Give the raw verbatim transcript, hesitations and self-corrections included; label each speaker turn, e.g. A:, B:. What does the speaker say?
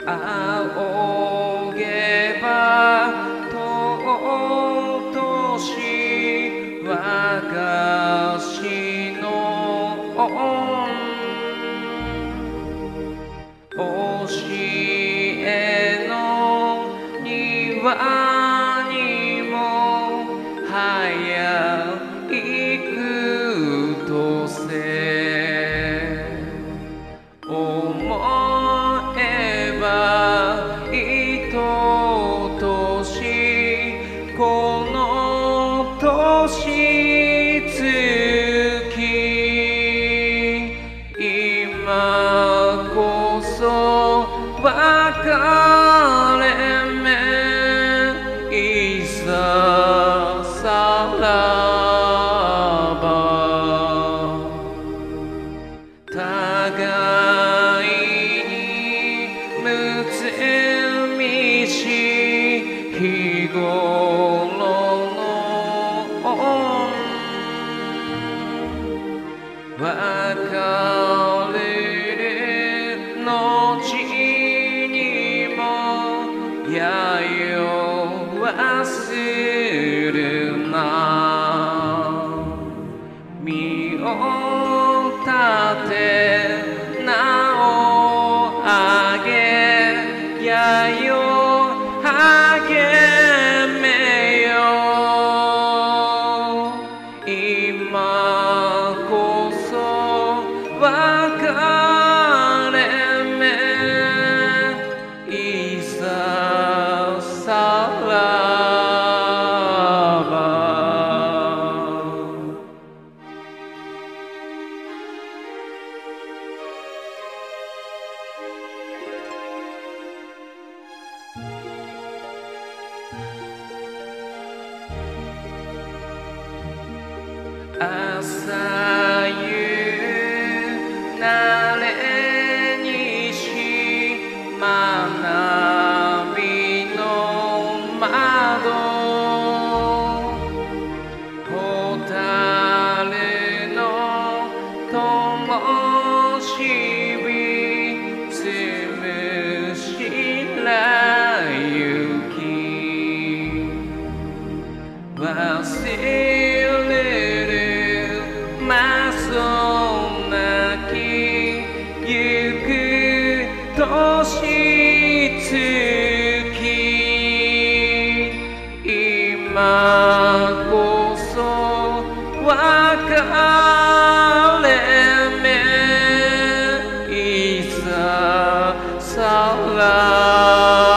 A: 仰げば尊し我が師の教えの庭にも早行くとせ思えば愛しこの年月今こそ別れ目いざさらば互いにむつみし日頃の別れる後にもやよ忘るな身を立て名をあげやよ励めよ今こそ別れ目いざさらば朝夕慣れにし学びの窓蛍の灯火つむしらゆき忘れるまそなきゆく年月今こそ別れ目いざさら